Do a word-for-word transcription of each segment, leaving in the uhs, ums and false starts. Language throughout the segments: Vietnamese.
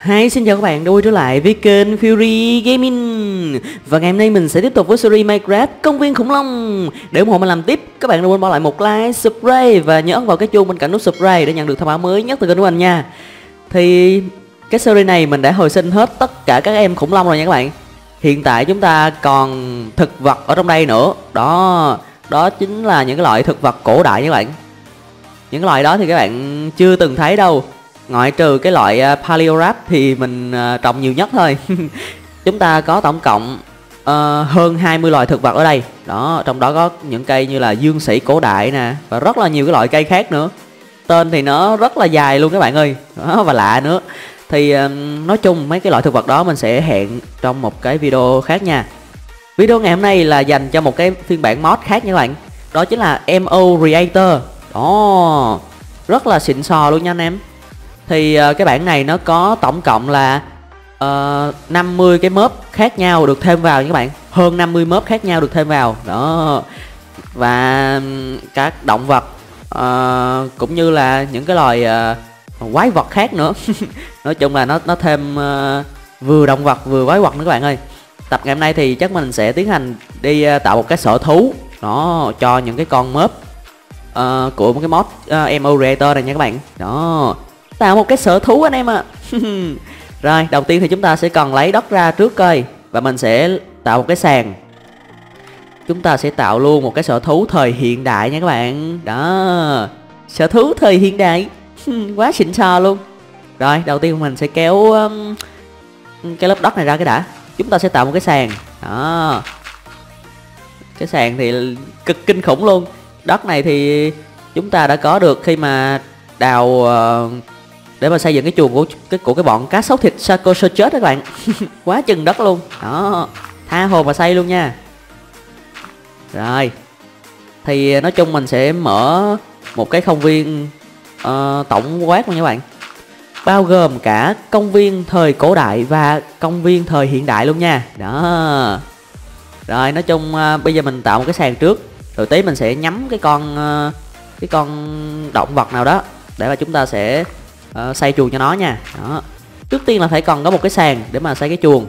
Hi, xin chào các bạn đã quay trở lại với kênh Fury Gaming. Và ngày hôm nay mình sẽ tiếp tục với series Minecraft Công viên khủng long. Để ủng hộ mình làm tiếp, các bạn đừng quên bỏ lại một like, subscribe và nhớ ấn vào cái chuông bên cạnh nút subscribe để nhận được thông báo mới nhất từ kênh của mình nha. Thì cái series này mình đã hồi sinh hết tất cả các em khủng long rồi nha các bạn. Hiện tại chúng ta còn thực vật ở trong đây nữa. Đó, đó chính là những cái loại thực vật cổ đại nha các bạn. Những cái loại đó thì các bạn chưa từng thấy đâu. Ngoại trừ cái loại uh, Paleorap thì mình uh, trồng nhiều nhất thôi. Chúng ta có tổng cộng uh, hơn hai mươi loài thực vật ở đây. Đó, trong đó có những cây như là dương sĩ cổ đại nè, và rất là nhiều cái loại cây khác nữa. Tên thì nó rất là dài luôn các bạn ơi. Đó, và lạ nữa. Thì uh, nói chung mấy cái loại thực vật đó mình sẽ hẹn trong một cái video khác nha. Video ngày hôm nay là dành cho một cái phiên bản mod khác nha các bạn. Đó chính là em o Creator. Đó, rất là xịn sò luôn nha anh em. Thì uh, cái bản này nó có tổng cộng là uh, năm mươi cái mob khác nhau được thêm vào nha các bạn. Hơn năm mươi mob khác nhau được thêm vào. Đó. Và các động vật uh, cũng như là những cái loài uh, quái vật khác nữa. Nói chung là nó nó thêm uh, vừa động vật vừa quái vật nữa các bạn ơi. Tập ngày hôm nay thì chắc mình sẽ tiến hành đi uh, tạo một cái sở thú đó cho những cái con mob uh, của một cái mod uh, em o Creator này nha các bạn. Đó, tạo một cái sở thú anh em ạ. À. Rồi, đầu tiên thì chúng ta sẽ cần lấy đất ra trước coi. Và mình sẽ tạo một cái sàn. Chúng ta sẽ tạo luôn một cái sở thú thời hiện đại nha các bạn. Đó, sở thú thời hiện đại. Quá xịn sò luôn. Rồi, đầu tiên mình sẽ kéo um, cái lớp đất này ra cái đã. Chúng ta sẽ tạo một cái sàn. Đó, cái sàn thì cực kinh khủng luôn. Đất này thì chúng ta đã có được khi mà đào uh, để mà xây dựng cái chuồng của cái của cái bọn cá sấu thịt Saco sơ chết đó các bạn. Quá chừng đất luôn. Đó, tha hồ mà xây luôn nha. Rồi, thì nói chung mình sẽ mở một cái công viên uh, tổng quát luôn nha các bạn, bao gồm cả công viên thời cổ đại và công viên thời hiện đại luôn nha. Đó. Rồi, nói chung uh, bây giờ mình tạo một cái sàn trước, rồi tí mình sẽ nhắm cái con uh, cái con động vật nào đó để mà chúng ta sẽ uh, xây chuồng cho nó nha. Đó. Trước tiên là phải cần có một cái sàn để mà xây cái chuồng.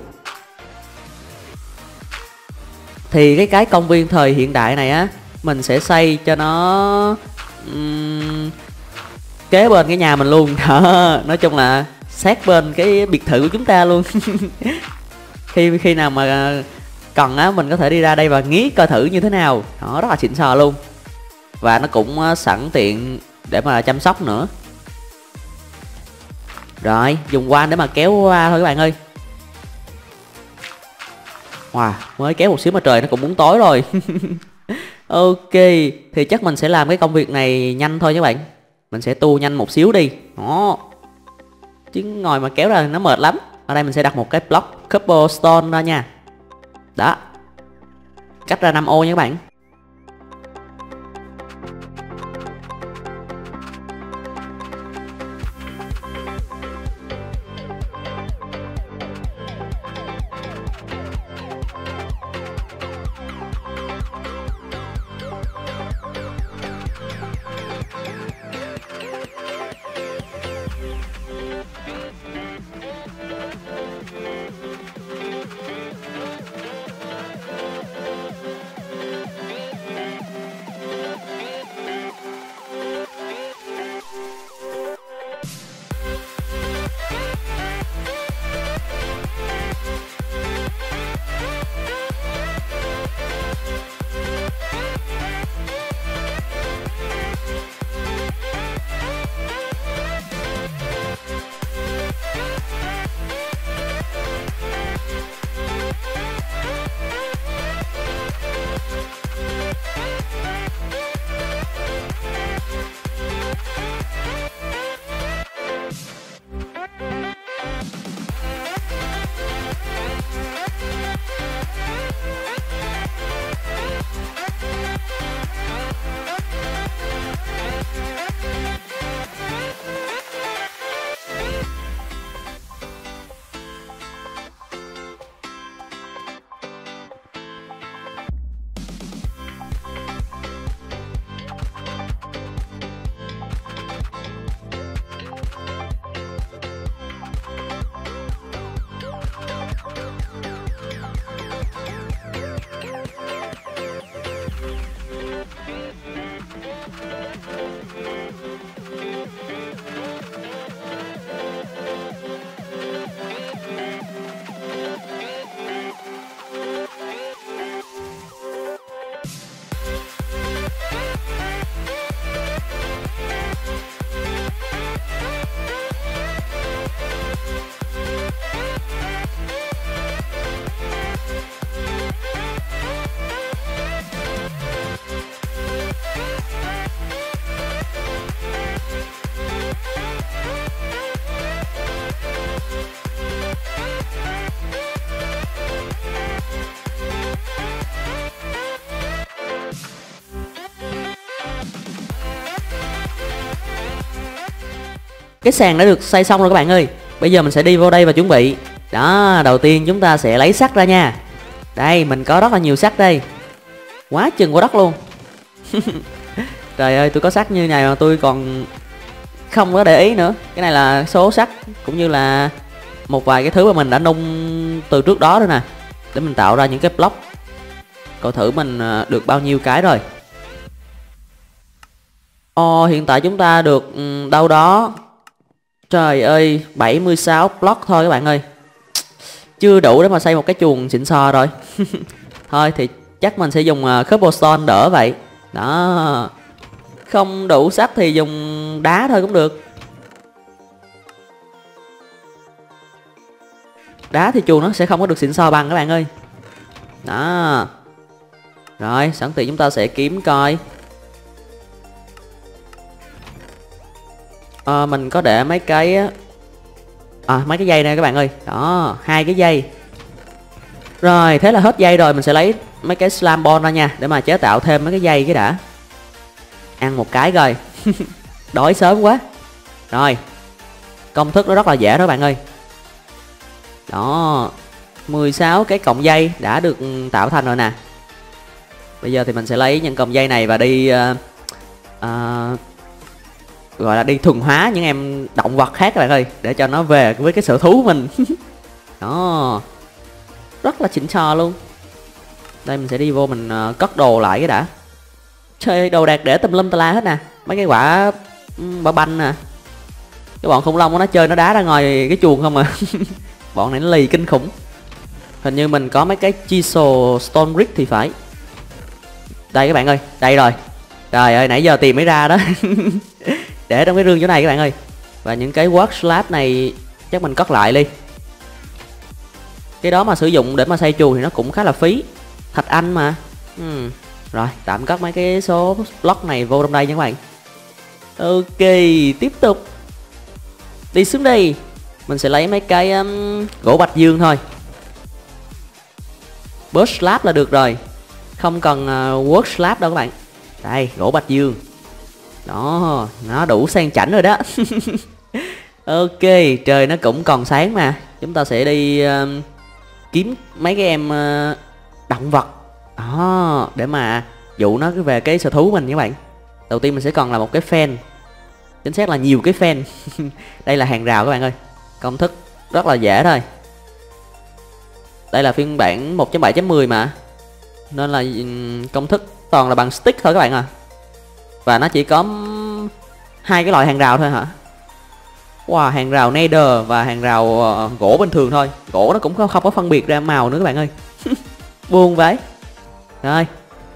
Thì cái cái công viên thời hiện đại này á, mình sẽ xây cho nó um, kế bên cái nhà mình luôn. Đó. Nói chung là sát bên cái biệt thự của chúng ta luôn. Khi khi nào mà cần á, mình có thể đi ra đây và nghí coi thử như thế nào. Đó, rất là xịn sò luôn. Và nó cũng sẵn tiện để mà chăm sóc nữa. Rồi, dùng quang để mà kéo qua thôi các bạn ơi. Wow, mới kéo một xíu mà trời nó cũng muốn tối rồi. Ok, thì chắc mình sẽ làm cái công việc này nhanh thôi các bạn. Mình sẽ tu nhanh một xíu đi. Đó, chứ ngồi mà kéo ra nó mệt lắm. Ở đây mình sẽ đặt một cái block cobblestone ra nha. Đó, cách ra năm ô nha các bạn. Cái sàn đã được xây xong rồi các bạn ơi. Bây giờ mình sẽ đi vô đây và chuẩn bị. Đó, đầu tiên chúng ta sẽ lấy sắt ra nha. Đây, mình có rất là nhiều sắt đây. Quá chừng của đất luôn. Trời ơi, tôi có sắt như này mà tôi còn không có để ý nữa. Cái này là số sắt cũng như là một vài cái thứ mà mình đã nung từ trước đó nữa nè, để mình tạo ra những cái block. Coi thử mình được bao nhiêu cái rồi. Ồ, hiện tại chúng ta được đâu đó, trời ơi, bảy mươi sáu block thôi các bạn ơi. Chưa đủ để mà xây một cái chuồng xịn sò rồi. Thôi thì chắc mình sẽ dùng cobblestone đỡ vậy. Đó. Không đủ sắt thì dùng đá thôi cũng được. Đá thì chuồng nó sẽ không có được xịn sò bằng các bạn ơi. Đó. Rồi, sẵn tiện chúng ta sẽ kiếm coi. À, mình có để mấy cái à, mấy cái dây này các bạn ơi. Đó, hai cái dây. Rồi, thế là hết dây rồi. Mình sẽ lấy mấy cái slime ball ra nha, để mà chế tạo thêm mấy cái dây cái đã. Ăn một cái rồi. Đói sớm quá. Rồi, công thức nó rất là dễ đó các bạn ơi. Đó, mười sáu cái cọng dây đã được tạo thành rồi nè. Bây giờ thì mình sẽ lấy những cọng dây này và đi uh, uh, gọi là đi thuần hóa những em động vật khác các bạn ơi, để cho nó về với cái sở thú của mình. Đó, rất là chỉnh sò luôn. Đây mình sẽ đi vô mình uh, cất đồ lại cái đã. Chơi đồ đạc để tùm lum tà la hết nè. Mấy cái quả quả banh nè. Cái bọn khủng long nó chơi nó đá ra ngoài cái chuồng không à. Bọn này nó lì kinh khủng. Hình như mình có mấy cái chisel stone brick thì phải. Đây các bạn ơi, đây rồi. Trời ơi, nãy giờ tìm mới ra đó. Để trong cái rương chỗ này các bạn ơi. Và những cái work slab này chắc mình cất lại đi. Cái đó mà sử dụng để mà xây chuồng thì nó cũng khá là phí. Thạch anh mà. uhm. Rồi, tạm cất mấy cái số block này vô trong đây nha các bạn. Ok, tiếp tục. Đi xuống đây. Mình sẽ lấy mấy cái um, gỗ bạch dương thôi. Birch slab là được rồi. Không cần uh, work slab đâu các bạn. Đây, gỗ bạch dương. Đó, nó đủ sang chảnh rồi đó. Ok, trời nó cũng còn sáng mà. Chúng ta sẽ đi uh, kiếm mấy cái em uh, động vật. Đó, để mà dụ nó về cái sở thú mình các bạn. Đầu tiên mình sẽ cần là một cái fan. Chính xác là nhiều cái fan. Đây là hàng rào các bạn ơi. Công thức rất là dễ thôi. Đây là phiên bản một chấm bảy chấm mười mà, nên là công thức toàn là bằng stick thôi các bạn à. Và nó chỉ có hai cái loại hàng rào thôi hả? Wow, hàng rào nether và hàng rào uh, gỗ bình thường thôi. Gỗ nó cũng không, không có phân biệt ra màu nữa các bạn ơi. Buồn vậy. Rồi.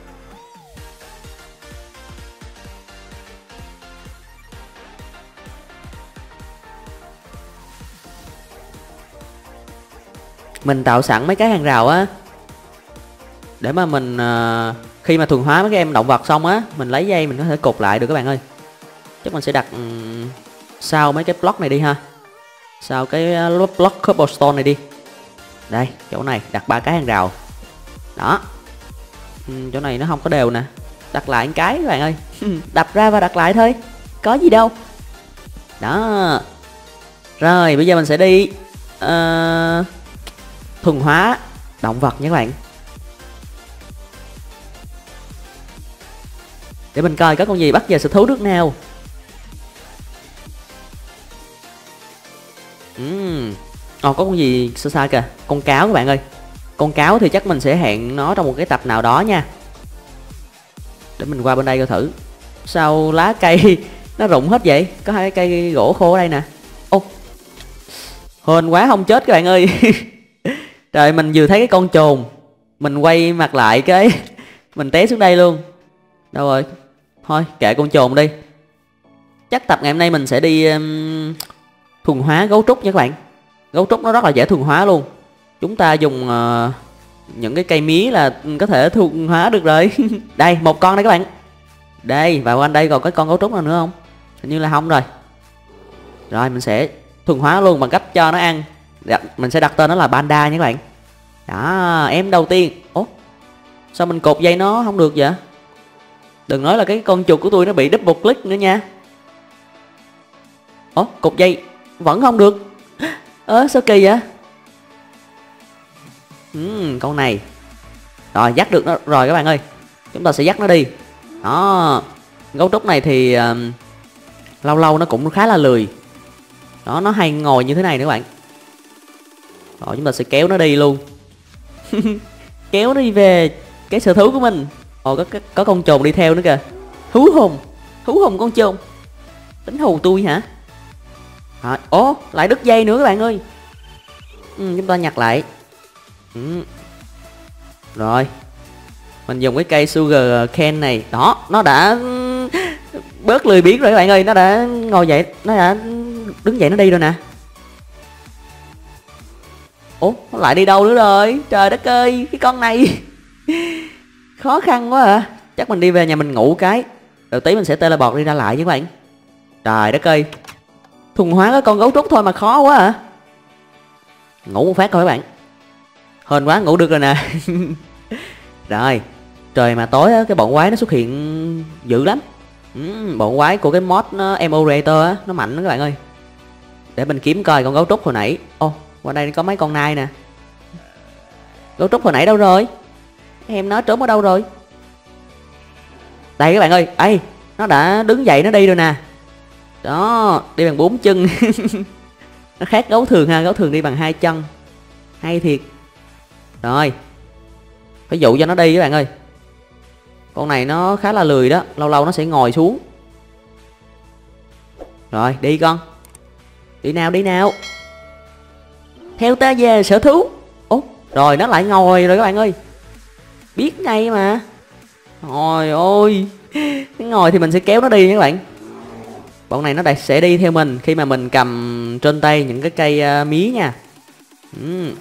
Mình tạo sẵn mấy cái hàng rào á, để mà mình uh, khi mà thuần hóa mấy cái em động vật xong á, mình lấy dây mình có thể cột lại được các bạn ơi. Chắc mình sẽ đặt um, sau mấy cái block này đi ha. Sau cái uh, block cobblestone này đi. Đây, chỗ này đặt ba cái hàng rào. Đó. uhm, Chỗ này nó không có đều nè. Đặt lại một cái các bạn ơi. Đập ra và đặt lại thôi, có gì đâu. Đó. Rồi, bây giờ mình sẽ đi uh, thuần hóa động vật nha các bạn. Để mình coi có con gì bắt về sở thú nước nào. uhm. Ồ, có con gì xa xa kìa. Con cáo các bạn ơi. Con cáo thì chắc mình sẽ hẹn nó trong một cái tập nào đó nha. Để mình qua bên đây coi thử. Sao lá cây nó rụng hết vậy? Có hai cái cây gỗ khô ở đây nè. Ô, hên quá không chết các bạn ơi. Trời, mình vừa thấy cái con trồn, mình quay mặt lại cái mình té xuống đây luôn. Đâu rồi? Thôi kệ con trồn đi. Chắc tập ngày hôm nay mình sẽ đi um, thuần hóa gấu trúc nha các bạn. Gấu trúc nó rất là dễ thuần hóa luôn. Chúng ta dùng uh, những cái cây mía là có thể thuần hóa được rồi. Đây, một con đây các bạn. Đây, và quanh đây còn cái con gấu trúc nào nữa không? Hình như là không rồi. Rồi mình sẽ thuần hóa luôn bằng cách cho nó ăn. Mình sẽ đặt tên nó là panda nha các bạn. Đó, em đầu tiên. Ủa, sao mình cột dây nó không được vậy? Đừng nói là cái con chuột của tôi nó bị double click nữa nha. Ủa, cục dây vẫn không được. Ơ, sao kỳ vậy? Ừm, con này. Rồi, dắt được nó rồi các bạn ơi. Chúng ta sẽ dắt nó đi. Đó. Gấu trúc này thì uh, lâu lâu nó cũng khá là lười. Đó, nó hay ngồi như thế này nữa các bạn. Rồi, chúng ta sẽ kéo nó đi luôn. Kéo nó đi về cái sở thú của mình. Ồ, có, có, có con trồn đi theo nữa kìa. Hú hồn. Hú hồn con trồn. Tính hù tôi hả? Rồi, ố, lại đứt dây nữa các bạn ơi. Ừ, chúng ta nhặt lại. Ừ. Rồi. Mình dùng cái cây sugar cane này. Đó, nó đã bớt lười biếng rồi các bạn ơi. Nó đã ngồi dậy, nó đã đứng dậy nó đi rồi nè. Ủa, nó lại đi đâu nữa rồi? Trời đất ơi, cái con này khó khăn quá à. Chắc mình đi về nhà mình ngủ cái. Đầu tí mình sẽ teleport đi ra lại với các bạn. Trời đất ơi, thuần hóa cái con gấu trúc thôi mà khó quá à. Ngủ một phát thôi các bạn. Hên quá, ngủ được rồi nè. Rồi, trời mà tối á, cái bọn quái nó xuất hiện dữ lắm. Ừ, bọn quái của cái mod nó Emulator á, nó mạnh đó các bạn ơi. Để mình kiếm coi con gấu trúc hồi nãy. Ô, oh, qua đây có mấy con nai nè. Gấu trúc hồi nãy đâu rồi? Em nó trốn ở đâu rồi? Đây các bạn ơi, ây, nó đã đứng dậy nó đi rồi nè. Đó, đi bằng bốn chân. Nó khác gấu thường ha, gấu thường đi bằng hai chân. Hay thiệt. Rồi, phải dụ cho nó đi các bạn ơi. Con này nó khá là lười đó, lâu lâu nó sẽ ngồi xuống. Rồi, đi con. Đi nào, đi nào. Theo ta về sở thú. Ủa, rồi nó lại ngồi rồi các bạn ơi. Biết ngay mà. Trời ơi. Cái ngồi thì mình sẽ kéo nó đi nha các bạn. Bọn này nó sẽ đi theo mình khi mà mình cầm trên tay những cái cây uh, mía nha. Ừ.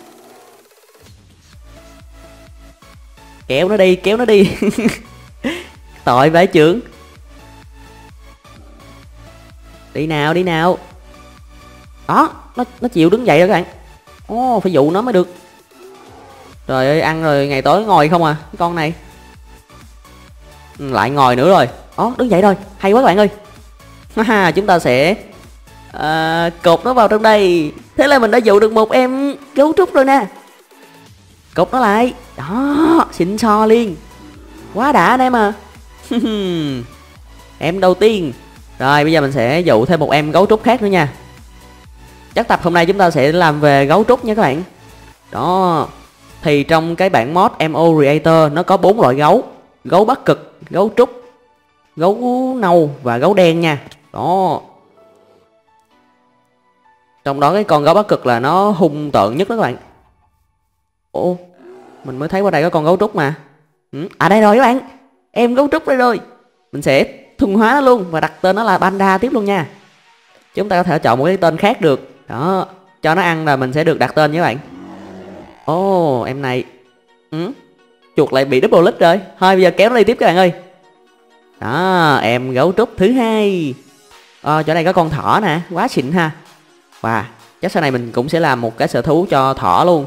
Kéo nó đi, kéo nó đi. Tội vãi trưởng. Đi nào, đi nào. Đó, nó nó chịu đứng dậy rồi các bạn. Ồ, oh, phải dụ nó mới được. Trời ơi, ăn rồi ngày tối ngồi không à, cái con này. Lại ngồi nữa rồi. Ó, oh, đứng dậy rồi, hay quá các bạn ơi. Ha, chúng ta sẽ uh, cột nó vào trong đây. Thế là mình đã dụ được một em gấu trúc rồi nè. Cột nó lại. Đó, xịn xò liền. Quá đã anh em à. Em đầu tiên. Rồi bây giờ mình sẽ dụ thêm một em gấu trúc khác nữa nha. Chắc tập hôm nay chúng ta sẽ làm về gấu trúc nha các bạn. Đó. Thì trong cái bản mod em o Creator nó có bốn loại gấu. Gấu bắc cực, gấu trúc, gấu nâu và gấu đen nha. Đó. Trong đó cái con gấu bắc cực là nó hung tợn nhất đó các bạn. Ồ, mình mới thấy qua đây có con gấu trúc mà. Ừ, à đây rồi các bạn. Em gấu trúc đây rồi. Mình sẽ thuần hóa nó luôn và đặt tên nó là Panda tiếp luôn nha. Chúng ta có thể chọn một cái tên khác được. Đó, cho nó ăn là mình sẽ được đặt tên nha các bạn. Ồ, oh, em này. Ừ, chuột lại bị double click rồi. Thôi bây giờ kéo nó đi tiếp các bạn ơi. Đó, em gấu trúc thứ hai. Ờ, chỗ này có con thỏ nè, quá xịn ha. Wow, chắc sau này mình cũng sẽ làm một cái sở thú cho thỏ luôn.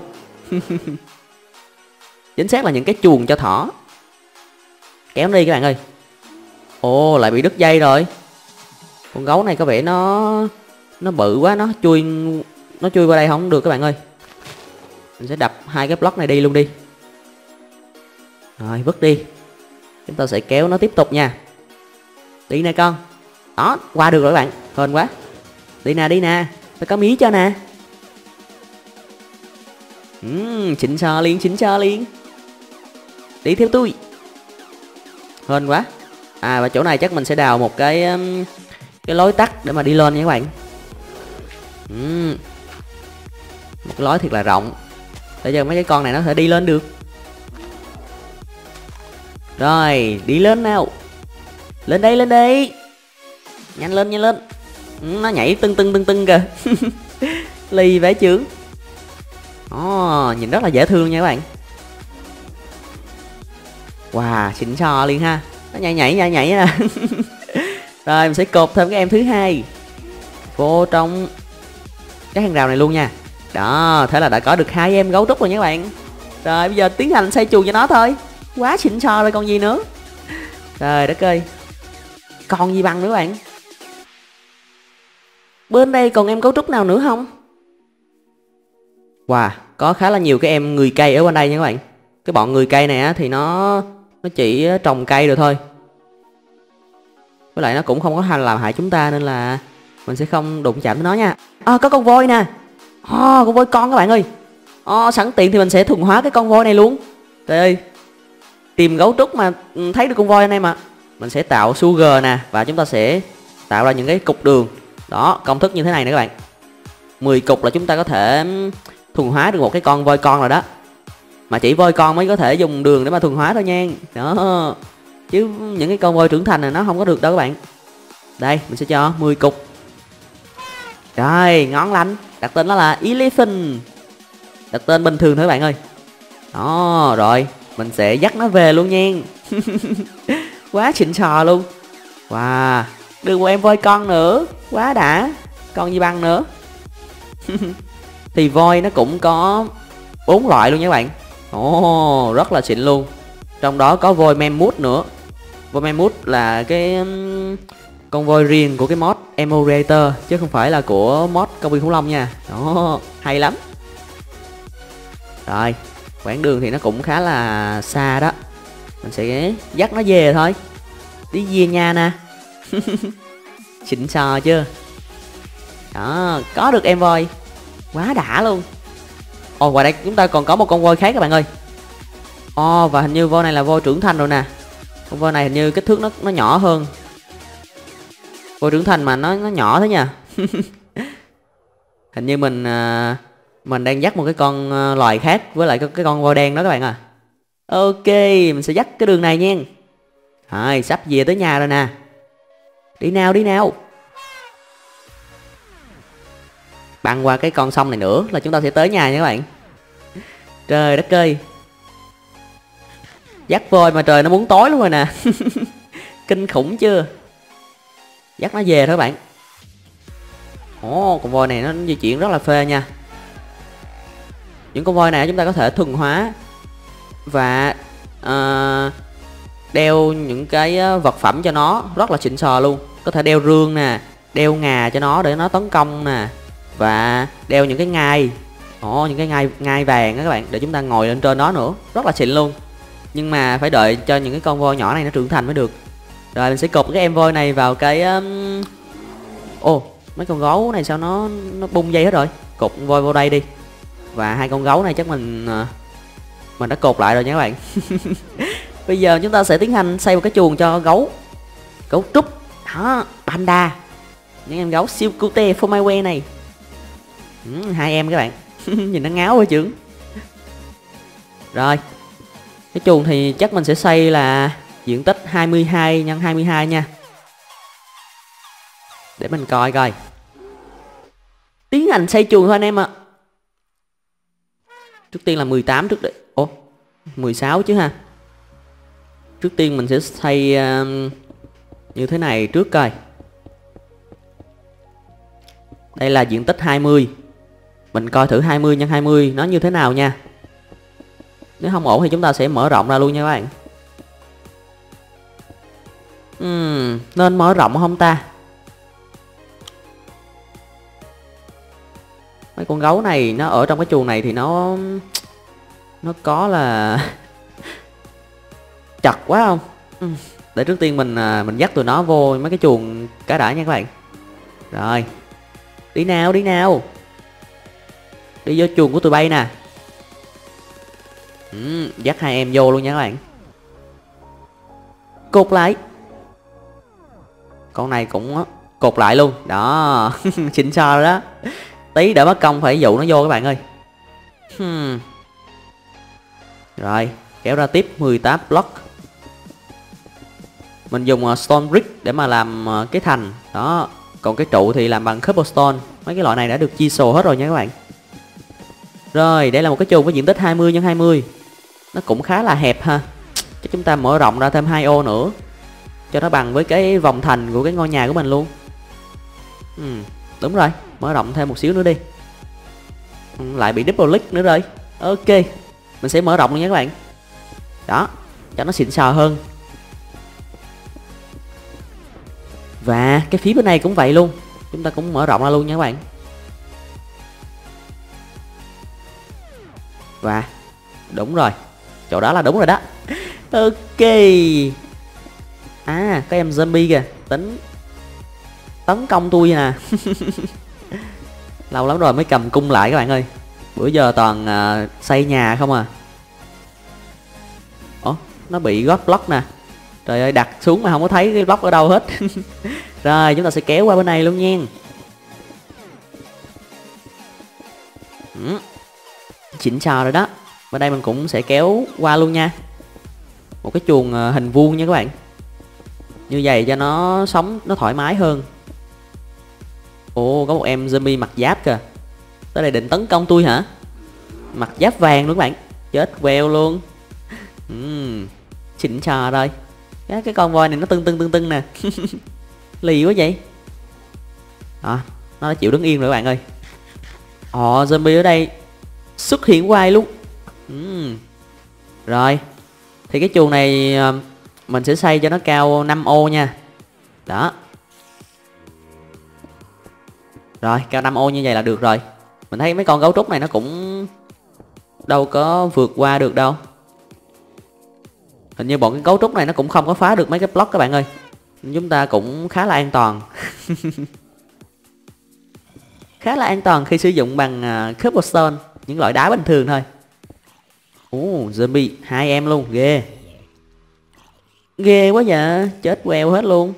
Chính xác là những cái chuồng cho thỏ. Kéo nó đi các bạn ơi. Ồ, lại bị đứt dây rồi. Con gấu này có vẻ nó nó bự quá, nó chui nó chui qua đây không được các bạn ơi. Mình sẽ đập hai cái block này đi luôn đi. Rồi, vứt đi. Chúng ta sẽ kéo nó tiếp tục nha. Đi nè con. Đó, qua được rồi các bạn. Hên quá. Đi nè, đi nè. Phải có mí cho nè. Uhm, xịn sò liền, xịn sò liền. Đi theo tôi. Hên quá. À, và chỗ này chắc mình sẽ đào một cái um, cái lối tắt để mà đi lên nha các bạn. Uhm. Một cái lối thiệt là rộng để cho mấy cái con này nó có thể đi lên được. Rồi, đi lên nào. Lên đây, lên đây. Nhanh lên, nhanh lên. Nó nhảy tưng tưng tưng tưng kìa. Lì vãi chưởng. Oh, nhìn rất là dễ thương nha các bạn. Wow, xịn sò liền ha. Nó nhảy nhảy nhảy nhảy à. Rồi mình sẽ cột thêm cái em thứ hai vô trong cái hàng rào này luôn nha. Đó, thế là đã có được hai em gấu trúc rồi nha các bạn. Rồi bây giờ tiến hành xây chuồng cho nó thôi. Quá xịn sò rồi còn gì nữa. Trời đất ơi. Còn gì bằng nữa các bạn. Bên đây còn em cấu trúc nào nữa không? Wow, có khá là nhiều cái em người cây ở bên đây nha các bạn. Cái bọn người cây này á thì nó nó chỉ trồng cây được thôi. Với lại nó cũng không có hành làm hại chúng ta nên là mình sẽ không đụng chạm tới nó nha. À, có con voi nè. À, con voi con các bạn ơi. À, sẵn tiện thì mình sẽ thuần hóa cái con voi này luôn. Trời ơi, tìm gấu trúc mà thấy được con voi anh em ạ. Mình sẽ tạo sugar nè, và chúng ta sẽ tạo ra những cái cục đường. Đó, công thức như thế này nè các bạn. mười cục là chúng ta có thể thuần hóa được một cái con voi con rồi đó. Mà chỉ voi con mới có thể dùng đường để mà thuần hóa thôi nha. Đó, chứ những cái con voi trưởng thành này nó không có được đâu các bạn. Đây, mình sẽ cho mười cục. Rồi, ngon lành. Đặt tên nó là Elephant. Đặt tên bình thường thôi các bạn ơi. Đó, rồi mình sẽ dắt nó về luôn nha. Quá xịn sò luôn. Wow, được một em voi con nữa. Quá đã. Con gì băng nữa. Thì voi nó cũng có bốn loại luôn nha các bạn. Ồ, oh, rất là xịn luôn. Trong đó có voi Mammoth nữa. Voi Mammoth là cái um, con voi riêng của cái mod Emulator, chứ không phải là của mod công viên khủng long nha. Đó, hay lắm. Rồi, quãng đường thì nó cũng khá là xa đó. Mình sẽ dắt nó về thôi. Đi về nhà nè. Xịn sò chưa? Đó, có được em voi. Quá đã luôn. Ồ, ngoài đây chúng ta còn có một con voi khác các bạn ơi. Ồ, và hình như voi này là voi trưởng thành rồi nè. Con voi này hình như kích thước nó nó nhỏ hơn. Voi trưởng thành mà nó nó nhỏ thế nha. Hình như mình uh, mình đang dắt một cái con uh, loài khác với lại cái, cái con voi đen đó các bạn à. Ok, mình sẽ dắt cái đường này nha. Rồi, sắp về tới nhà rồi nè. Đi nào, đi nào. Băng qua cái con sông này nữa là chúng ta sẽ tới nhà nha các bạn. Trời đất ơi. Dắt voi mà trời nó muốn tối luôn rồi nè. Kinh khủng chưa? Dắt nó về thôi các bạn. Ồ, con voi này nó di chuyển rất là phê nha. Những con voi này chúng ta có thể thuần hóa và uh, đeo những cái vật phẩm cho nó rất là xịn sò luôn. Có thể đeo rương nè, đeo ngà cho nó để nó tấn công nè, và đeo những cái ngai. Ồ, những cái ngai ngai vàng đó các bạn, để chúng ta ngồi lên trên đó nữa. Rất là xịn luôn. Nhưng mà phải đợi cho những cái con voi nhỏ này nó trưởng thành mới được. Rồi mình sẽ cột cái em voi này vào cái um... Ồ, mấy con gấu này sao nó nó bung dây hết rồi. Cột con voi vào đây đi. Và hai con gấu này chắc mình mình đã cột lại rồi nha các bạn. Bây giờ chúng ta sẽ tiến hành xây một cái chuồng cho gấu. Gấu trúc. Đó, panda. Những em gấu siêu cute for my way này. Ừ, hai em các bạn. Nhìn nó ngáo quá chưởng. Rồi. Cái chuồng thì chắc mình sẽ xây là diện tích hai mươi hai nhân hai mươi hai nha. Để mình coi coi. Tiến hành xây chuồng thôi anh em ạ. À. Trước tiên là mười tám trước đấy. Ồ, mười sáu chứ ha. Trước tiên mình sẽ xây uh, như thế này trước coi. Đây là diện tích hai mươi. Mình coi thử hai mươi nhân hai mươi nó như thế nào nha. Nếu không ổn thì chúng ta sẽ mở rộng ra luôn nha các bạn. uhm, Nên mở rộng không ta? Mấy con gấu này nó ở trong cái chuồng này thì nó Nó có là chặt quá không? uhm. Để trước tiên mình mình dắt tụi nó vô mấy cái chuồng cả đã nha các bạn. Rồi. Đi nào, đi nào. Đi vô chuồng của tụi bay nè. Ừ, dắt hai em vô luôn nha các bạn. Cột lại. Con này cũng cột lại luôn. Đó. Xịn sò rồi đó. Tí đỡ mất công phải dụ nó vô các bạn ơi. hmm. Rồi, kéo ra tiếp mười tám block. Mình dùng uh, stone brick để mà làm uh, cái thành. Đó. Còn cái trụ thì làm bằng cobblestone. Mấy cái loại này đã được chia sổ hết rồi nha các bạn. Rồi, đây là một cái chuồng với diện tích hai mươi nhân hai mươi. Nó cũng khá là hẹp ha. Chắc chúng ta mở rộng ra thêm hai ô nữa cho nó bằng với cái vòng thành của cái ngôi nhà của mình luôn. ừ, Đúng rồi, mở rộng thêm một xíu nữa đi. Lại bị double click nữa rồi. Ok, mình sẽ mở rộng luôn nha các bạn. Đó, cho nó xịn sò hơn. Và cái phía bên này cũng vậy luôn. Chúng ta cũng mở rộng ra luôn nha các bạn. Và đúng rồi, chỗ đó là đúng rồi đó. Ok. À, có em zombie kìa, tính tấn công tôi nè. Lâu lắm rồi mới cầm cung lại các bạn ơi. Bữa giờ toàn uh, xây nhà không à. Ủa, nó bị gót block nè. Trời ơi, đặt xuống mà không có thấy cái block ở đâu hết. Rồi, chúng ta sẽ kéo qua bên này luôn nha. Ừ. Chỉnh sò rồi đó. Bên đây mình cũng sẽ kéo qua luôn nha. Một cái chuồng uh, hình vuông nha các bạn. Như vậy cho nó sống nó thoải mái hơn. Ồ, có một em zombie mặc giáp kìa. Tới đây định tấn công tôi hả? Mặc giáp vàng luôn các bạn. Chết queo luôn. uhm, Xịn sò rồi. Cái, cái con voi này nó tưng tưng tưng tưng nè. Lì quá vậy. À, nó đã chịu đứng yên rồi các bạn ơi. Ồ, zombie ở đây xuất hiện hoài luôn. uhm. Rồi. Thì cái chuồng này mình sẽ xây cho nó cao năm ô nha. Đó. Rồi, cao năm ô như vậy là được rồi. Mình thấy mấy con gấu trúc này nó cũng đâu có vượt qua được đâu. Hình như bọn cái gấu trúc này nó cũng không có phá được mấy cái block các bạn ơi. Chúng ta cũng khá là an toàn. Khá là an toàn khi sử dụng bằng uh, cobblestone, những loại đá bình thường thôi. Ồ, zombie, hai em luôn, ghê. Ghê quá vậy, chết queo hết luôn.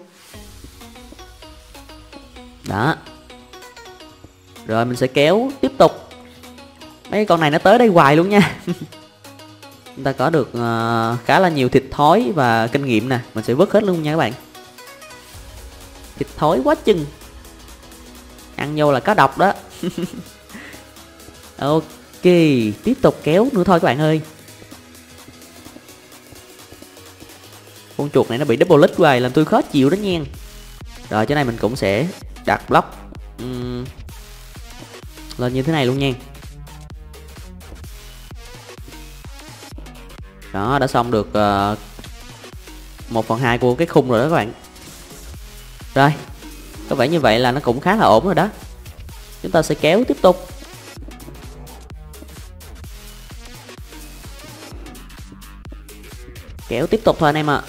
Đó. Rồi mình sẽ kéo tiếp tục. Mấy con này nó tới đây hoài luôn nha. Chúng ta có được uh, khá là nhiều thịt thối và kinh nghiệm nè. Mình sẽ vứt hết luôn nha các bạn. Thịt thối quá chừng. Ăn vô là có độc đó. Ok, tiếp tục kéo nữa thôi các bạn ơi. Con chuột này nó bị double click hoài làm tôi khó chịu đó nha. Rồi chỗ này mình cũng sẽ đặt block uhm, lên như thế này luôn nha. Đó, đã xong được uh, một phần hai của cái khung rồi đó các bạn. Rồi, có vẻ như vậy là nó cũng khá là ổn rồi đó. Chúng ta sẽ kéo tiếp tục. Kéo tiếp tục thôi anh em ạ.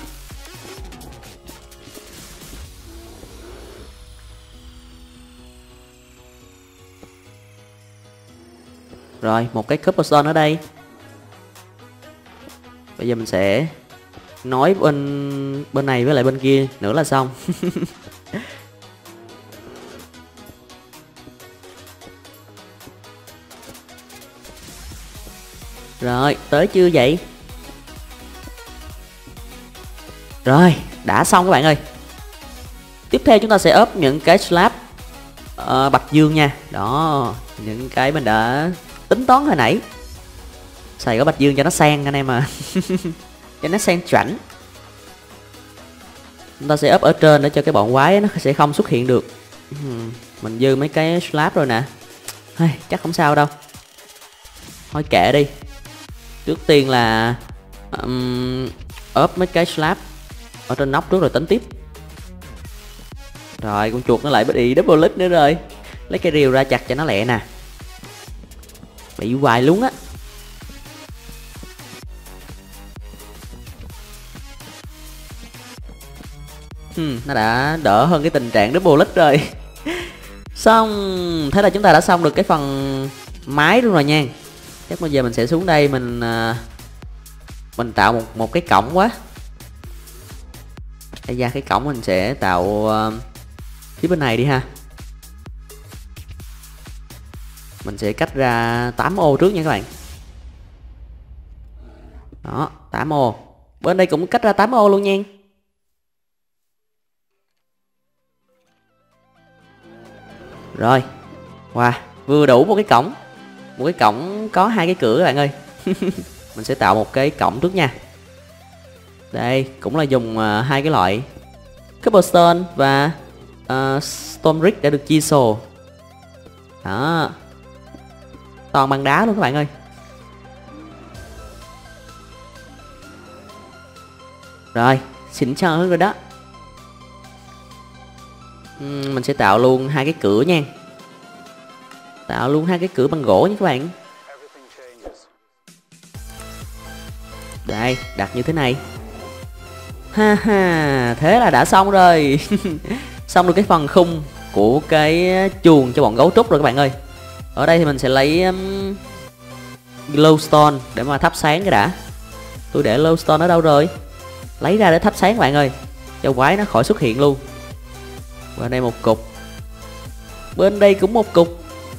Rồi, một cái cobblestone ở đây. Bây giờ mình sẽ nói bên bên này với lại bên kia nữa là xong. Rồi, tới chưa vậy? Rồi, đã xong các bạn ơi. Tiếp theo chúng ta sẽ ốp những cái slab uh, bạch dương nha. Đó, những cái mình đã tính toán hồi nãy. Xài có bạch dương cho nó sang anh em à. Cho nó sang chảnh. Chúng ta sẽ ốp ở trên để cho cái bọn quái nó sẽ không xuất hiện được. Mình dư mấy cái slab rồi nè. Chắc không sao đâu. Thôi kệ đi. Trước tiên là um, ốp mấy cái slab ở trên nóc trước rồi tính tiếp. Rồi con chuột nó lại bị double click nữa rồi. Lấy cái rìu ra chặt cho nó lẹ nè. Bị hoài luôn á. Hmm, nó đã đỡ hơn cái tình trạng double click rồi. Xong. Thế là chúng ta đã xong được cái phần mái luôn rồi nha. Chắc bây giờ mình sẽ xuống đây mình mình tạo một một cái cổng quá. Đây ra cái cổng mình sẽ tạo uh, phía bên này đi ha. Mình sẽ cách ra tám ô trước nha các bạn. Đó, tám ô. Bên đây cũng cách ra tám ô luôn nha. Rồi. Wow, vừa đủ một cái cổng. Một cái cổng có hai cái cửa các bạn ơi. Mình sẽ tạo một cái cổng trước nha. Đây, cũng là dùng uh, hai cái loại cobblestone và uh, stone brick đã được chisel. Đó. Toàn bằng đá luôn các bạn ơi. Rồi, xịn sò hơn rồi đó. Uhm, mình sẽ tạo luôn hai cái cửa nha. Tạo luôn hai cái cửa bằng gỗ nha các bạn. Đây, đặt như thế này. Ha ha, thế là đã xong rồi. Xong được cái phần khung của cái chuồng cho bọn gấu trúc rồi các bạn ơi. Ở đây thì mình sẽ lấy um, glowstone để mà thắp sáng cái đã. Tôi để glowstone ở đâu rồi? Lấy ra để thắp sáng các bạn ơi, cho quái nó khỏi xuất hiện luôn. Bên đây một cục, bên đây cũng một cục.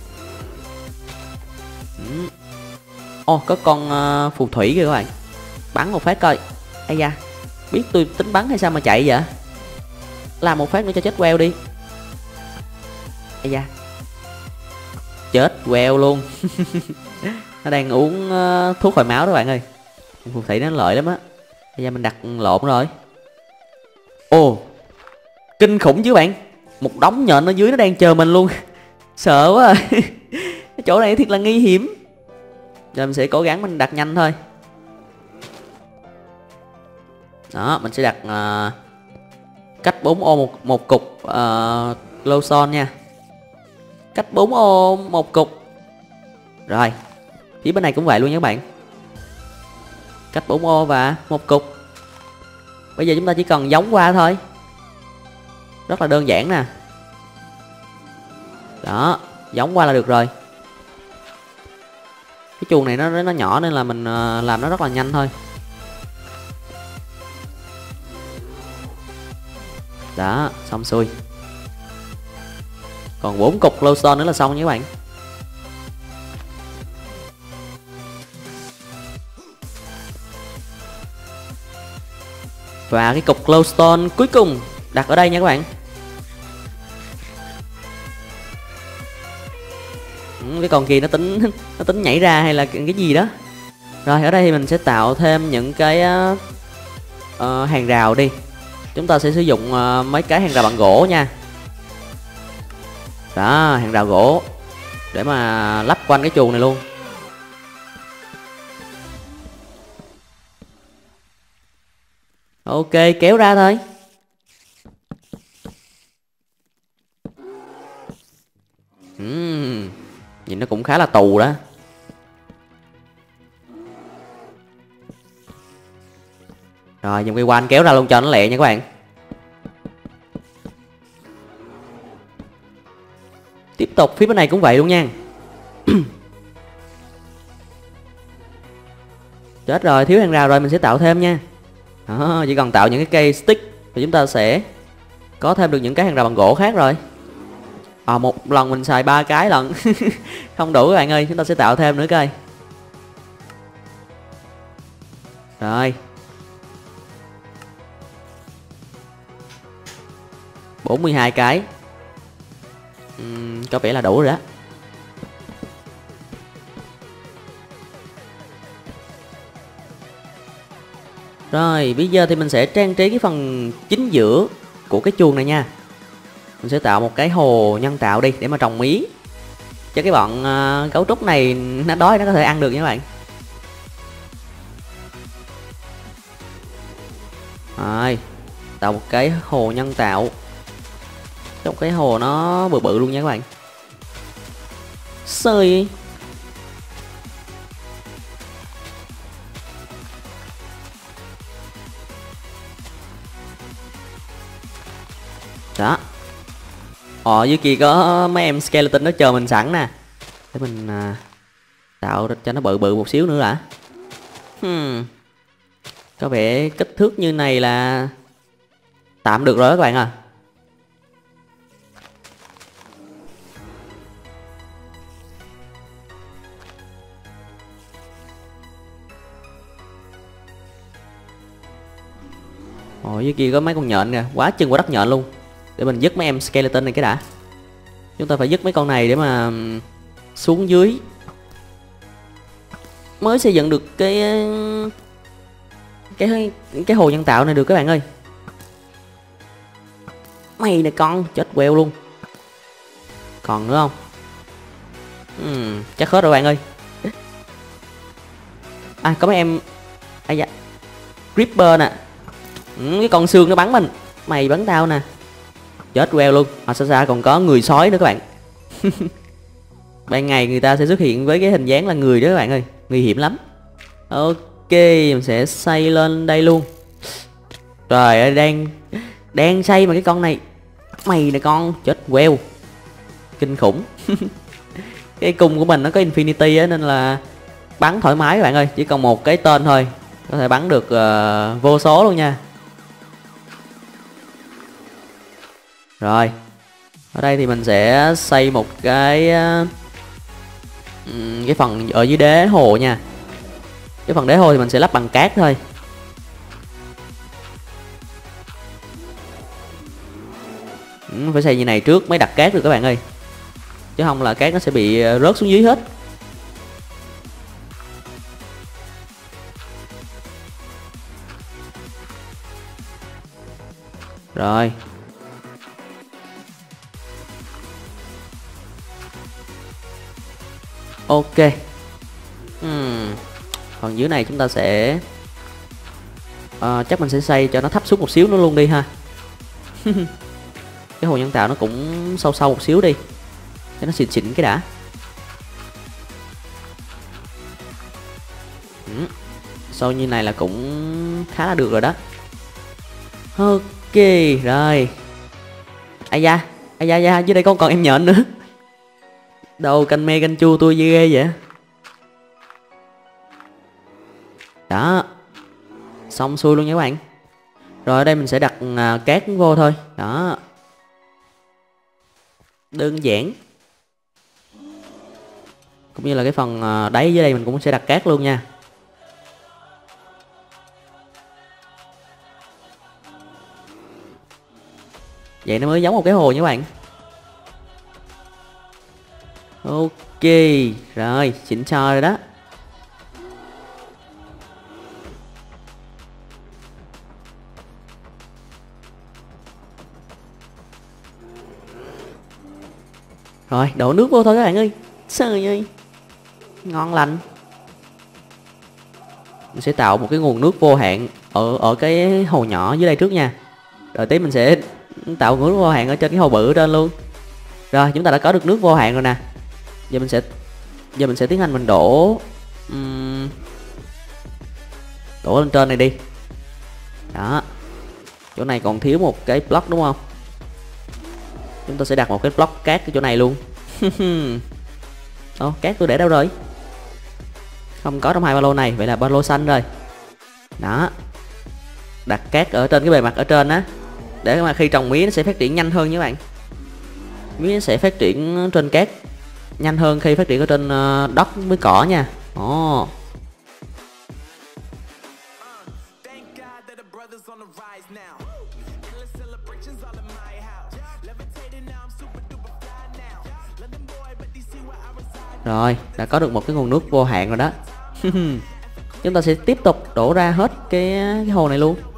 Ồ, oh, có con uh, phù thủy kìa các bạn. Bắn một phát coi. Ây da, biết tôi tính bắn hay sao mà chạy vậy? Làm một phát nữa cho chết queo đi. Ây da, chết queo luôn. Nó đang uống uh, thuốc hồi máu đó các bạn ơi. Phù thủy nó lợi lắm á. Bây giờ mình đặt lộn rồi. Ồ, oh, kinh khủng chứ bạn. Một đống nhện ở dưới nó đang chờ mình luôn. Sợ quá à. Cái chỗ này thiệt là nguy hiểm. Giờ mình sẽ cố gắng mình đặt nhanh thôi. Đó, mình sẽ đặt uh, cách bốn ô một, một cục uh, glowstone nha. Cách bốn ô một cục. Rồi, phía bên này cũng vậy luôn nha các bạn. Cách bốn ô và một cục. Bây giờ chúng ta chỉ cần giống qua thôi. Rất là đơn giản nè. Đó, giống qua là được rồi. Cái chuồng này nó nó nhỏ nên là mình uh, làm nó rất là nhanh thôi. Đó, xong xuôi. Còn bốn cục glowstone nữa là xong nha các bạn. Và cái cục glowstone cuối cùng đặt ở đây nha các bạn. Ừ, cái con kia nó tính nó tính nhảy ra hay là cái gì đó. Rồi ở đây thì mình sẽ tạo thêm những cái uh, uh, hàng rào đi. Chúng ta sẽ sử dụng uh, mấy cái hàng rào bằng gỗ nha. Đó, hàng rào gỗ để mà lắp quanh cái chuồng này luôn. Ok, kéo ra thôi. uhm, Nhìn nó cũng khá là tù đó. Rồi dùng cây quanh kéo ra luôn cho nó lẹ nha các bạn. Tiếp tục phía bên này cũng vậy luôn nha. Chết rồi, thiếu hàng rào rồi, mình sẽ tạo thêm nha. Đó, chỉ cần tạo những cái cây stick thì chúng ta sẽ có thêm được những cái hàng rào bằng gỗ khác rồi. À, một lần mình xài ba cái lần. Không đủ các bạn ơi, chúng ta sẽ tạo thêm nữa coi. Rồi, bốn mươi hai cái. uhm, Có vẻ là đủ rồi đó. Rồi, bây giờ thì mình sẽ trang trí cái phần chính giữa của cái chuồng này nha. Mình sẽ tạo một cái hồ nhân tạo đi để mà trồng mí. Cho cái bọn uh, gấu trúc này nó đói nó có thể ăn được nha các bạn. Rồi, tạo một cái hồ nhân tạo. Trong cái hồ nó bự bự luôn nha các bạn. Sơi. Đó. Ờ, dưới kia có mấy em skeleton nó chờ mình sẵn nè. Để mình à, tạo cho nó bự bự một xíu nữa đã. hmm. Có vẻ kích thước như này là tạm được rồi các bạn à. Ồ, dưới kia có mấy con nhện kìa, quá chừng quá đất nhện luôn. Để mình dứt mấy em skeleton này cái đã. Chúng ta phải dứt mấy con này để mà xuống dưới mới xây dựng được cái cái cái hồ nhân tạo này được các bạn ơi. Mày nè con, chết queo luôn. Còn nữa không? uhm, Chắc hết rồi bạn ơi. À, có mấy em à, dạ. Creeper nè. ừ, Cái con xương nó bắn mình. Mày bắn tao nè. chết queo luôn. Ở xa xa còn có người sói nữa các bạn. Ban ngày người ta sẽ xuất hiện với cái hình dáng là người đó các bạn ơi, nguy hiểm lắm. Ok, mình sẽ xây lên đây luôn. Trời ơi, đang đang xây mà cái con này, mày nè con, chết queo, kinh khủng. Cái cung của mình nó có infinity á, nên là bắn thoải mái các bạn ơi, chỉ còn một cái tên thôi có thể bắn được uh, vô số luôn nha. Rồi, ở đây thì mình sẽ xây một cái uh, cái phần ở dưới đế hồ nha. Cái phần đế hồ thì mình sẽ lắp bằng cát thôi. Ừ, phải xây như này trước mới đặt cát được các bạn ơi, chứ không là cát nó sẽ bị rớt xuống dưới hết. Rồi. Ok. uhm. Còn dưới này chúng ta sẽ à, chắc mình sẽ xây cho nó thấp xuống một xíu nữa luôn đi ha. Cái hồ nhân tạo nó cũng sâu sâu một xíu đi cho nó xịn xịn cái đã. ừ. Sâu như này là cũng khá là được rồi đó. Ok rồi. Ai da, ai da da, dưới đây con còn em nhện nữa. Đâu canh me canh chua tôi ghê vậy. Đó, xong xuôi luôn nha các bạn. Rồi ở đây mình sẽ đặt à, cát vô thôi. Đó, đơn giản. Cũng như là cái phần à, đáy dưới đây mình cũng sẽ đặt cát luôn nha. Vậy nó mới giống một cái hồ nha các bạn. Ok, rồi, xịn sò rồi đó. Rồi, đổ nước vô thôi các bạn ơi. Trời ơi, ngon lành. Mình sẽ tạo một cái nguồn nước vô hạn ở ở cái hồ nhỏ dưới đây trước nha. Rồi tí mình sẽ tạo nguồn nước vô hạn ở trên cái hồ bự ở trên luôn. Rồi, chúng ta đã có được nước vô hạn rồi nè. Giờ mình sẽ giờ mình sẽ tiến hành mình đổ um, đổ lên trên này đi. Đó, chỗ này còn thiếu một cái block đúng không? Chúng ta sẽ đặt một cái block cát ở chỗ này luôn. Ồ, cát tôi để đâu rồi? Không có trong hai ba lô này, vậy là ba lô xanh rồi. Đó, đặt cát ở trên cái bề mặt ở trên á, để mà khi trồng mía nó sẽ phát triển nhanh hơn nha các bạn. Mía nó sẽ phát triển trên cát nhanh hơn khi phát triển ở trên đất với cỏ nha. Ồ. Oh. Rồi, đã có được một cái nguồn nước vô hạn rồi đó. Chúng ta sẽ tiếp tục đổ ra hết cái, cái hồ này luôn.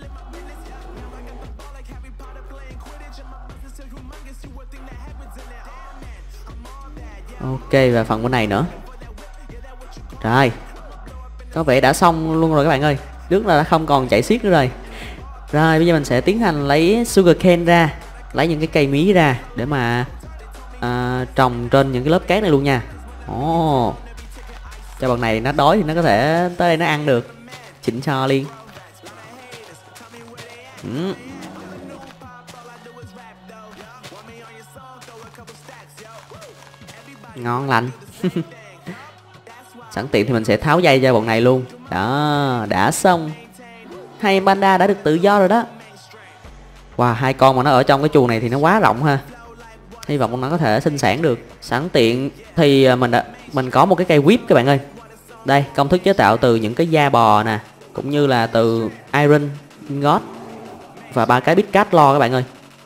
Ok, và phần bên này nữa. Rồi, có vẻ đã xong luôn rồi các bạn ơi. Nước là đã không còn chảy xiết nữa rồi. Rồi, bây giờ mình sẽ tiến hành lấy sugarcane ra, lấy những cái cây mía ra để mà à, trồng trên những cái lớp cát này luôn nha. Ồ, cho bọn này nó đói thì nó có thể tới đây nó ăn được. Chỉnh cho liền. ừ. Ngon lành. Sẵn tiện thì mình sẽ tháo dây cho bọn này luôn. Đó, đã xong. Hai panda đã được tự do rồi đó. Wow, hai con mà nó ở trong cái chuồng này thì nó quá rộng ha. Hy vọng nó có thể sinh sản được. Sẵn tiện thì mình đã mình có một cái cây whip các bạn ơi. Đây, công thức chế tạo từ những cái da bò nè, cũng như là từ iron ingot và ba cái bit cát lo các bạn ơi.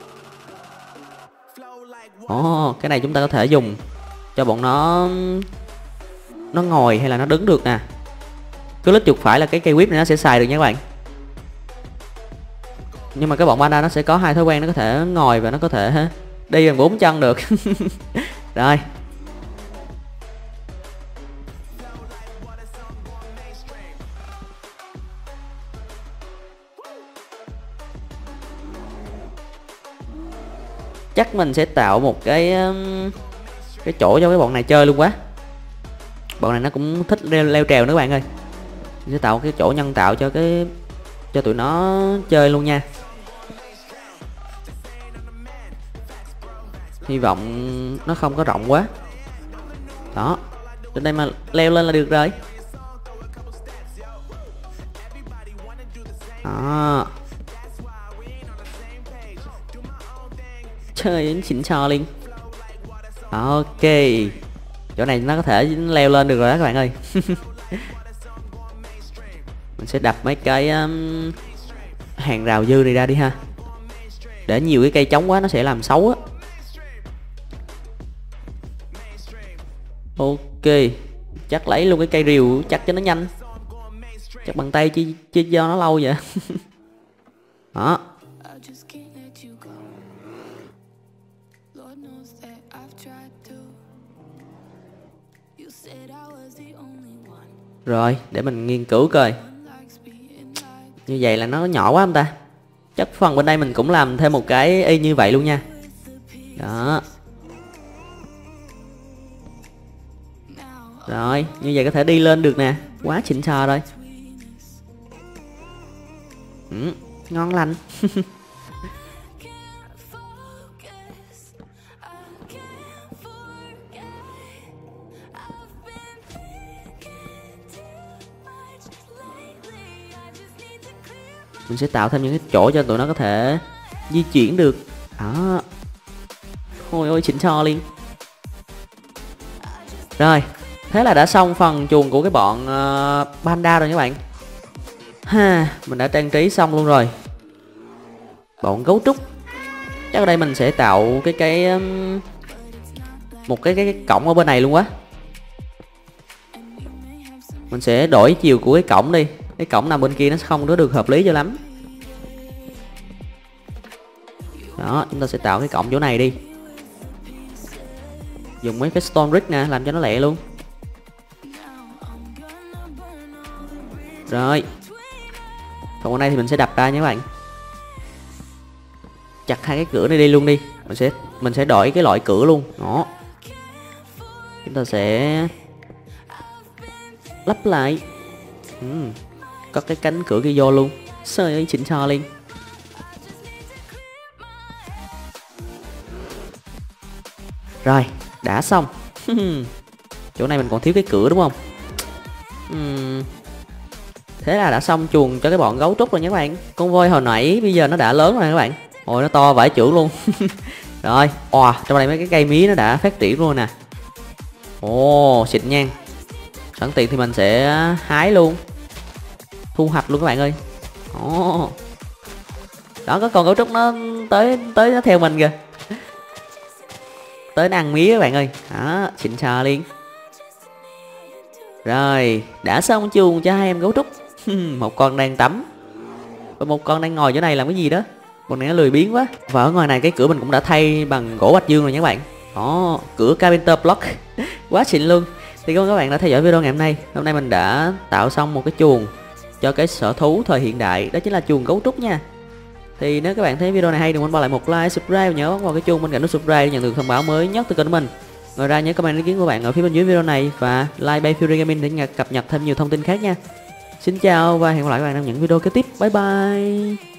Ồ, oh, cái này chúng ta có thể dùng cho bọn nó nó ngồi hay là nó đứng được nè. Cứ lít chuột phải là cái cây whip này nó sẽ xài được nha các bạn. Nhưng mà cái bọn panda nó sẽ có hai thói quen, nó có thể ngồi và nó có thể đi bằng bốn chân được. Rồi. chắc mình sẽ tạo một cái um, cái chỗ cho cái bọn này chơi luôn quá. Bọn này nó cũng thích leo, leo trèo nữa các bạn ơi. Mình sẽ tạo cái chỗ nhân tạo cho cái cho tụi nó chơi luôn nha. Hy vọng nó không có rộng quá. Đó, đến đây mà leo lên là được rồi. Đó. Chơi xịn sò liền. Ok, chỗ này nó có thể leo lên được rồi đó các bạn ơi. Mình sẽ đập mấy cái um, hàng rào dư này ra đi ha, để nhiều cái cây trống quá nó sẽ làm xấu á. Ok, chắc lấy luôn cái cây rìu chắc cho nó nhanh. Chắc bằng tay chi, chi do nó lâu vậy. Đó. Rồi, để mình nghiên cứu coi. Như vậy là nó nhỏ quá không ta? Chắc phần bên đây mình cũng làm thêm một cái y như vậy luôn nha. Đó. Rồi, như vậy có thể đi lên được nè. Quá xịn sò rồi. Ừ, ngon lành. Mình sẽ tạo thêm những cái chỗ cho tụi nó có thể di chuyển được. Đó. Ôi ôi xịn sò liền. Rồi, thế là đã xong phần chuồng của cái bọn uh, panda rồi các bạn. Ha, mình đã trang trí xong luôn rồi. Bọn gấu trúc. Chắc ở đây mình sẽ tạo cái cái um, một cái, cái cái cổng ở bên này luôn quá. Mình sẽ đổi chiều của cái cổng đi. Cái cổng nằm bên kia nó không có được hợp lý cho lắm. Đó, chúng ta sẽ tạo cái cổng chỗ này đi. Dùng mấy cái stone brick nè, làm cho nó lẹ luôn. Rồi. Còn bên đây thì mình sẽ đập ra nha các bạn. Chặt hai cái cửa này đi luôn đi. Mình sẽ mình sẽ đổi cái loại cửa luôn. Đó. Chúng ta sẽ lắp lại. Ừ. Có cái cánh cửa kia vô luôn. Trời ơi xịn sò liền. Rồi, đã xong. Chỗ này mình còn thiếu cái cửa đúng không? uhm. Thế là đã xong chuồng cho cái bọn gấu trúc rồi nha các bạn. Con voi hồi nãy bây giờ nó đã lớn rồi các bạn. Ôi nó to vãi chưởng luôn. Rồi, wow, trong này mấy cái cây mía nó đã phát triển luôn nè. Ồ, xịn nha. Sẵn tiện thì mình sẽ hái luôn, thu hoạch luôn các bạn ơi. Ồ. Đó, có con gấu trúc nó tới tới nó theo mình kìa. Tới nó ăn mía các bạn ơi. Đó, xịn sò liền. Rồi, đã xong chuồng cho hai em gấu trúc. Một con đang tắm và một con đang ngồi chỗ này làm cái gì đó. Con này nó lười biếng quá. Và ở ngoài này cái cửa mình cũng đã thay bằng gỗ bạch dương rồi nha các bạn. Đó, cửa Carpenter Block. Quá xịn luôn. Thì cảm ơn các bạn đã theo dõi video ngày hôm nay. Hôm nay mình đã tạo xong một cái chuồng cho cái sở thú thời hiện đại, đó chính là chuồng gấu trúc nha. Thì nếu các bạn thấy video này hay, đừng quên bỏ lại một like, subscribe, nhớ bấm vào cái chuông bên cạnh nút subscribe để nhận được thông báo mới nhất từ kênh của mình. Ngoài ra nhớ comment ý kiến của bạn ở phía bên dưới video này và like Bay Fury Gaming để cập nhật thêm nhiều thông tin khác nha. Xin chào và hẹn gặp lại các bạn trong những video kế tiếp. Bye bye.